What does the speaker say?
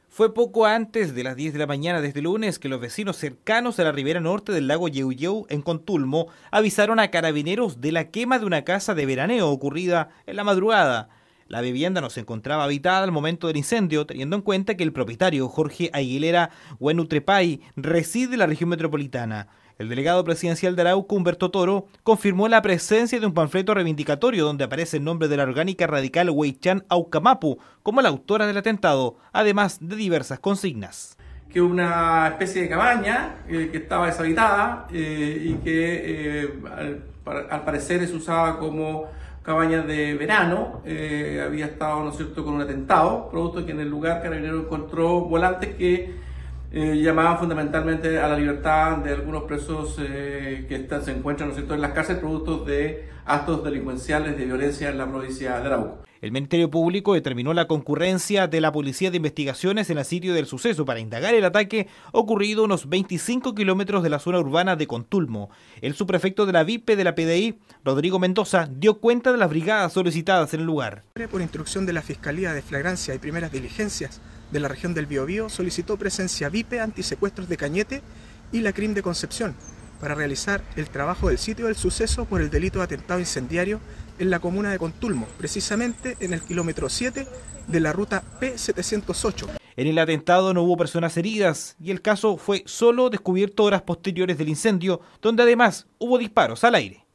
Fue poco antes de las 10 de la mañana de este lunes que los vecinos cercanos a la ribera norte del lago Yeuyeu, en Contulmo, avisaron a carabineros de la quema de una casa de veraneo ocurrida en la madrugada. La vivienda no se encontraba habitada al momento del incendio, teniendo en cuenta que el propietario, Jorge Aguilera Huenutrepay, reside en la región metropolitana. El delegado presidencial de Arauco, Humberto Toro, confirmó la presencia de un panfleto reivindicatorio donde aparece el nombre de la orgánica radical Huaychán Aucamapu como la autora del atentado, además de diversas consignas. Que una especie de cabaña que estaba deshabitada y que al parecer es usada como cabaña de verano, había estado, ¿no es cierto?, con un atentado, producto de que en el lugar Carabineros encontró volantes que llamaban fundamentalmente a la libertad de algunos presos que se encuentran, ¿no es cierto?, en las cárceles, productos de actos delincuenciales de violencia en la provincia de Arauco. El Ministerio Público determinó la concurrencia de la Policía de Investigaciones en el sitio del suceso para indagar el ataque ocurrido a unos 25 kilómetros de la zona urbana de Contulmo. El subprefecto de la VIP de la PDI, Rodrigo Mendoza, dio cuenta de las brigadas solicitadas en el lugar. Por instrucción de la Fiscalía de Flagrancia y Primeras Diligencias de la región del Biobío, solicitó presencia VIP antisecuestros de Cañete y la CRIM de Concepción para realizar el trabajo del sitio del suceso por el delito de atentado incendiario en la comuna de Contulmo, precisamente en el kilómetro 7 de la ruta P708. En el atentado no hubo personas heridas y el caso fue solo descubierto horas posteriores del incendio, donde además hubo disparos al aire.